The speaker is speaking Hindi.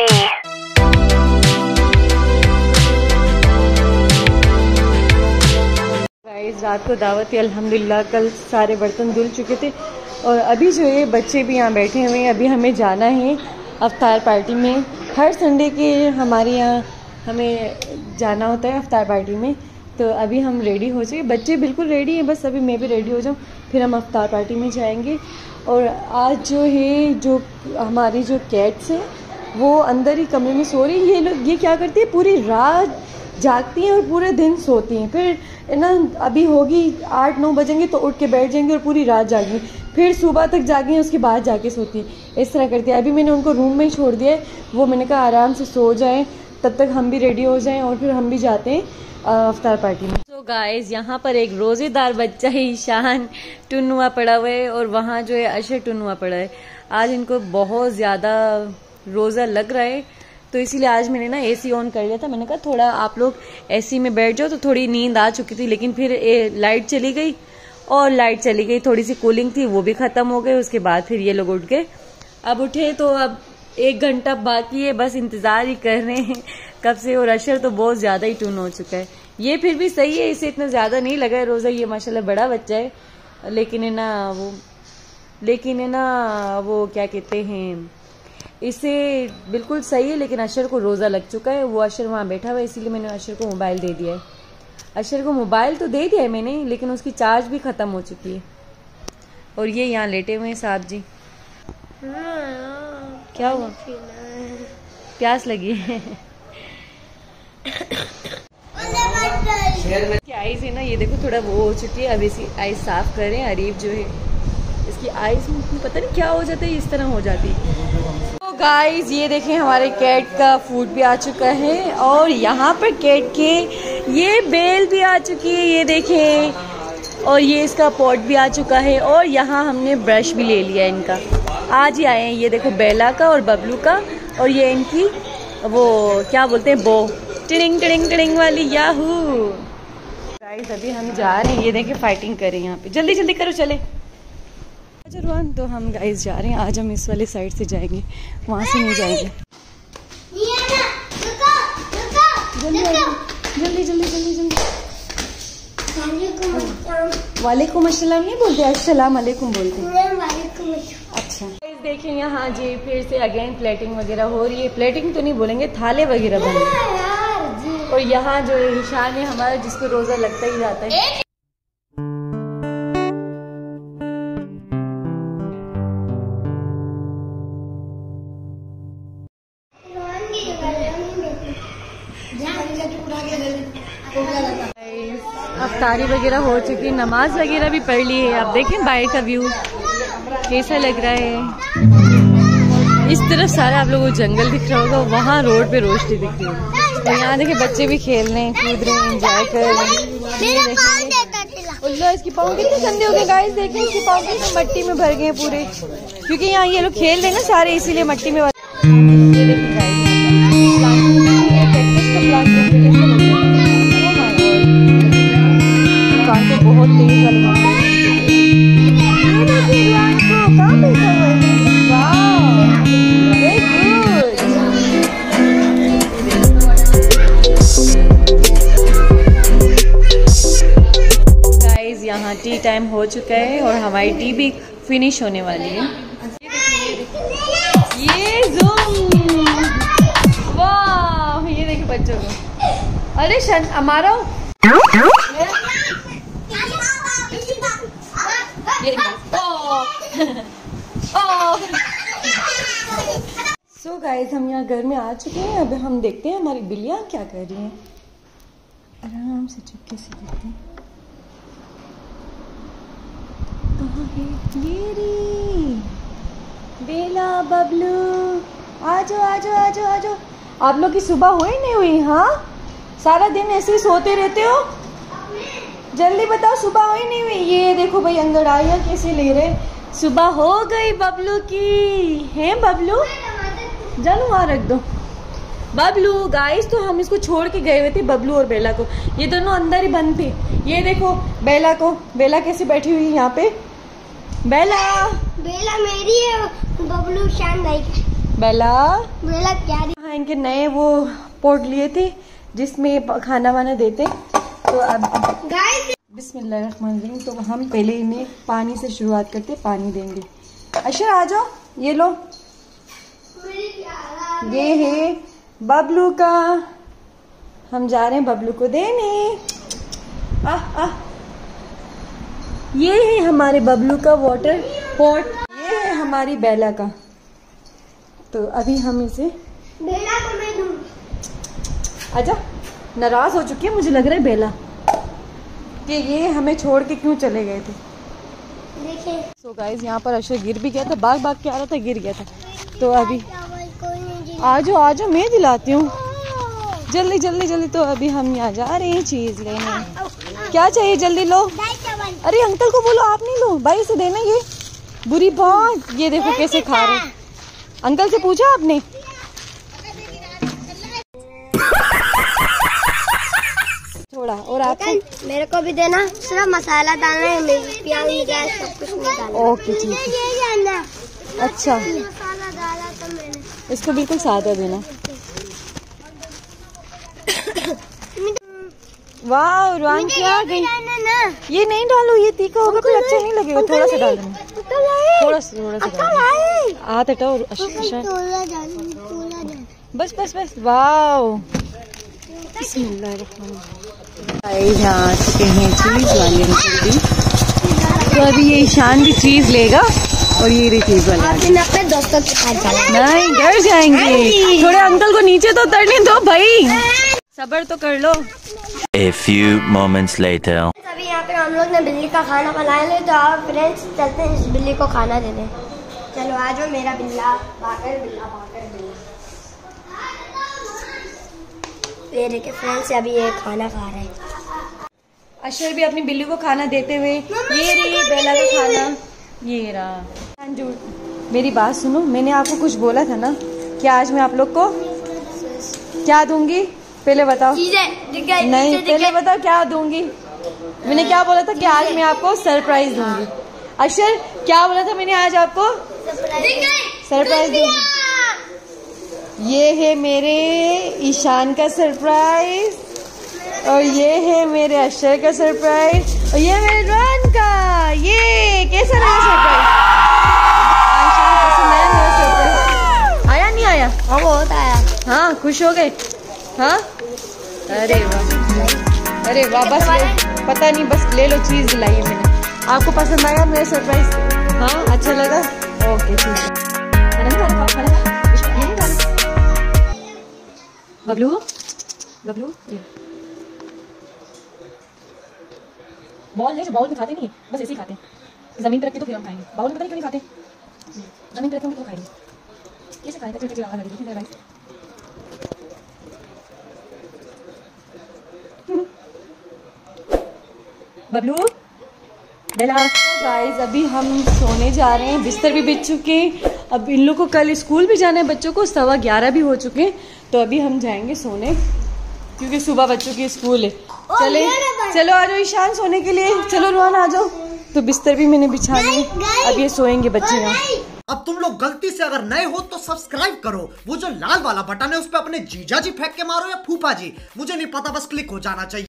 family. गाइस रात को दावत थी अल्हम्दुलिल्लाह, कल सारे बर्तन धुल चुके थे और अभी जो है बच्चे भी यहाँ बैठे हुए हैं। अभी हमें जाना है अफ्तार पार्टी में। हर संडे के हमारे यहाँ हमें जाना होता है अफ्तार पार्टी में। तो अभी हम रेडी हो चुके, बच्चे बिल्कुल रेडी हैं, बस अभी मैं भी रेडी हो जाऊँ, फिर हम अफ्तार पार्टी में जाएंगे। और आज जो है जो हमारी जो कैट्स हैं वो अंदर ही कमरे में सो रही हैं। ये लोग ये क्या करती है, पूरी रात जागती हैं और पूरे दिन सोती हैं। फिर ना अभी होगी 8-9 बजेंगे तो उठ के बैठ जाएंगे और पूरी रात जाएंगी, फिर सुबह तक जागेंगे, उसके बाद जाके सोती हैं। इस तरह करती है। अभी मैंने उनको रूम में ही छोड़ दिया है, वो मैंने कहा आराम से सो जाएं, तब तक हम भी रेडी हो जाएं और फिर हम भी जाते हैं अफ्तार पार्टी में। तो गाइस यहाँ पर एक रोज़ेदार बच्चा है ईशान टुन्नुआ पड़ा हुआ है और वहाँ जो है अशर टुन्नुआ पड़ा है। आज इनको बहुत ज़्यादा रोज़ा लग रहा है, तो इसीलिए आज मैंने ना एसी ऑन कर लिया था। मैंने कहा थोड़ा आप लोग एसी में बैठ जाओ, तो थोड़ी नींद आ चुकी थी, लेकिन फिर लाइट चली गई और लाइट चली गई, थोड़ी सी कूलिंग थी वो भी ख़त्म हो गई। उसके बाद फिर ये लोग उठ गए। अब उठे तो अब 1 घंटा बाकी है, बस इंतज़ार ही कर रहे हैं कब से। और अशर तो बहुत ज़्यादा ही टून हो चुका है। ये फिर भी सही है, इसे इतना ज़्यादा नहीं लगा है रोज़ा, ये माशाल्लाह बड़ा बच्चा है, लेकिन है ना वो क्या कहते हैं, इसे बिल्कुल सही है। लेकिन अशर को रोज़ा लग चुका है, वो अशर वहाँ बैठा हुआ है, इसीलिए मैंने अशर को मोबाइल दे दिया है। अशर को मोबाइल तो दे दिया है मैंने, लेकिन उसकी चार्ज भी ख़त्म हो चुकी है। और ये यहाँ लेटे हुए हैं साहब जी। क्या हुआ, प्यास लगी है? आईज है ना, ये देखो थोड़ा वो हो चुकी है, अब इसकी आईज साफ करें। अरीब जो है इसकी आईज में पता नहीं क्या हो जाता है, इस तरह हो जाती है। तो गाइज ये देखें हमारे कैट का फूड भी आ चुका है और यहाँ पर कैट के ये बेल भी आ चुकी है, ये देखें, और ये इसका पॉट भी आ चुका है। और यहाँ हमने ब्रश भी ले लिया इनका, आज ही आए हैं। ये देखो बेला का और बबलू का, और ये इनकी वो क्या बोलते हैं, बो टिडिंग टिडिंग टिडिंग वाली, याहू। गाइस अभी हम जा रहे हैं, ये देखें फाइटिंग करें यहाँ पे, जल्दी जल्दी करो चले। तो हम गाइस जा रहे हैं, आज हम इस वाले साइड से जाएंगे, वहाँ से नहीं जाएंगे। जल्दी जल्दी जल्दी जल्दी। वालेकुम अस्सलाम नहीं बोलते, अस्सलाम वालेकुम बोलते हैं। अच्छा देखें यहाँ जी फिर से अगेन प्लेटिंग वगैरह हो रही है। प्लेटिंग तो नहीं बोलेंगे, थाले वगैरह बन रहे हैं। और यहाँ जो है ईशान है हमारा, जिसको रोज़ा लगता ही जाता है। अफ्तारी वगैरह हो चुकी, नमाज वगैरह भी पढ़ ली है। आप देखें बाहर का व्यू कैसा लग रहा है। इस तरफ सारा आप लोगों को जंगल दिख रहा होगा, वहाँ रोड पे रोशनी दिख रही है। तो यहाँ देखें बच्चे भी खेल रहे हैं, कूद रहे हैं, एंजॉय कर रहे हैं। उल्ला इसकी पाँव कितने गंदे हो गए गाइस, देखें इसके पाँव कितने मट्टी में भर गए हैं पूरे, क्योंकि यहाँ ये लोग खेल रहे हैं ना सारे, इसीलिए मट्टी में। ये देखिए गाइस बहुत तेज वाली गाइस यहाँ टी टाइम हो चुका है और हमारी टी भी फिनिश होने वाली है। ये ज़ूम, वाह, ये देखो बच्चों को। अरे शन हमारा सो गाइस हम यहाँ घर में आ चुके हैं। अब हम देखते हैं हमारी बिल्लियाँ क्या कर रही हैं। आराम से चुपके से देखते हैं कहाँ है ये री बेला बबलू। आजो आजो आजो आजो। आप लोग की सुबह हुई नहीं हुई? हाँ, सारा दिन ऐसे ही सोते रहते हो, जल्दी बताओ सुबह हुई नहीं हुई? ये देखो भाई अंगड़ाइयाँ कैसे ले रहे। सुबह हो गई बबलू की, है बबलू? चलो वहाँ रख दो बबलू। गाइस तो हम इसको छोड़ के गए हुए थे, बबलू और बेला को, ये दोनों अंदर ही बंद थे। ये देखो बेला को, बेला कैसे बैठी हुई है यहाँ पे। बेला, बेला मेरी है, बबलू शान भाई का। बेला बेला क्या? हाँ, इनके नए वो पोट लिए थे जिसमें खाना वाना देते। तो अब बिस्मिल्लाहिर्रहमानिर्रहीम। तो हम पहले इन्हें पानी से शुरुआत करते, पानी देंगे। अशर आ जाओ, ये लो, ये है बबलू का, हम जा रहे हैं बबलू को देने। ये है हमारे बबलू का वाटर पॉट, ये है हमारी बेला का। तो अभी हम इसे बेला को मैं दूं। आजा, नाराज हो चुकी है मुझे लग रहा है बेला कि ये हमें छोड़ के क्यों चले गए थे। देखिए सो गाइस, यहाँ पर अशर गिर भी गया था, भाग भाग के आ रहा था, गिर गया था। तो अभी आजो मैं दिलाती हूँ, जल्दी जल्दी जल्दी। तो अभी हम यहाँ जा रहे हैं चीज लेने। क्या चाहिए, जल्दी लो। अरे अंकल को बोलो, आप नहीं लो, भाई से देना। ये बुरी बात, ये देखो कैसे खा रहे। अंकल से पूछा आपने? थोड़ा और आपको मेरे को भी देना, सिर्फ मसाला डालना है, प्याज मिर्च सब कुछ नहीं डालना। ओके ठीक है। अच्छा, मसाला डाला तो मैंने। इसको बिल्कुल सादा देना। वाह रुआन, क्या गई। ये नहीं डालो, ये तीखा होगा फिर अच्छा नहीं लगेगा। थोड़ा सा डाल देना, थोड़ा सा हाथ हटाओ। बस बस बस। वाह, यहाँ आ चुके हैं चीज वाले अंकल भी। तो अभी ये ईशान भी चीज लेगा और ये रही चीज वाला। अपने दोस्तों के साथ जाना। नहीं, घर जाएंगे। थोड़े अंकल को नीचे तो उतरने दो भाई, सब्र तो कर लो। A few moments later. अभी यहाँ पे हम लोग ने बिल्ली का खाना बनाया ले, तो आप फ्रेंड्स चलते हैं इस बिल्ली को खाना दे दें। चलो आ जाओ मेरा बिल्ला, भाकर बिल्ला, भाकर बिल्ला। ये देखिए फ्रेंड्स, अभी ये खाना खा रहे हैं। अशर भी अपनी बिल्ली को खाना देते हुए, ये रही बेला का खाना, ये रहा। मेरी बात सुनो, मैंने आपको कुछ बोला था ना कि आज मैं आप लोग को क्या दूंगी, पहले बताओ। नहीं, पहले बताओ क्या दूंगी। मैंने क्या बोला था कि आज मैं आपको सरप्राइज दूंगी। अशर, क्या बोला था मैंने आज आपको? सरप्राइज दूंगी। ये है मेरे ईशान का सरप्राइज, और ये है मेरे अशर का सरप्राइज, और ये मेरे रुआन का। ये कैसा रहा सरप्राइज? आया नहीं आया? हाँ बहुत आया। हाँ, खुश हो गए? हाँ, अरे वाह, अरे वाह। बस पता नहीं, बस ले लो, चीज दिलाई है मैंने। आपको पसंद आया मेरा सरप्राइज? हाँ, अच्छा लगा? ओके ठीक है। बबलू, बबलू बॉल ले, बाउल में खाते नहीं, बस ऐसे ही खाते हैं। जमीन पे रख के तो फिर हम खाएंगे, बाउल में पता नहीं क्यों नहीं खाते। जमीन पे रखेंगे तो खाएंगे, कैसे खाएंगे? फिर आवाज आ रही है। बबलू, बेला। गाइस, अभी हम सोने जा रहे हैं, बिस्तर भी बिछ चुके हैं। अब इन लोग को कल स्कूल भी जाना है, बच्चों को 11:15 भी हो चुके हैं। तो अभी हम जाएंगे सोने, क्योंकि सुबह बच्चों की स्कूल है। चले चलो आ जाओ ईशान सोने के लिए। चलो रुआन आ जाओ। तो बिस्तर भी मैंने बिछा ली, अब ये सोएंगे बच्चे यहाँ। अब तुम लोग गलती से अगर नए हो तो सब्सक्राइब करो, वो जो लाल वाला बटन है उस पर अपने जीजा जी फेंक के मारो या फूफा जी, मुझे नहीं पता, बस क्लिक हो जाना चाहिए।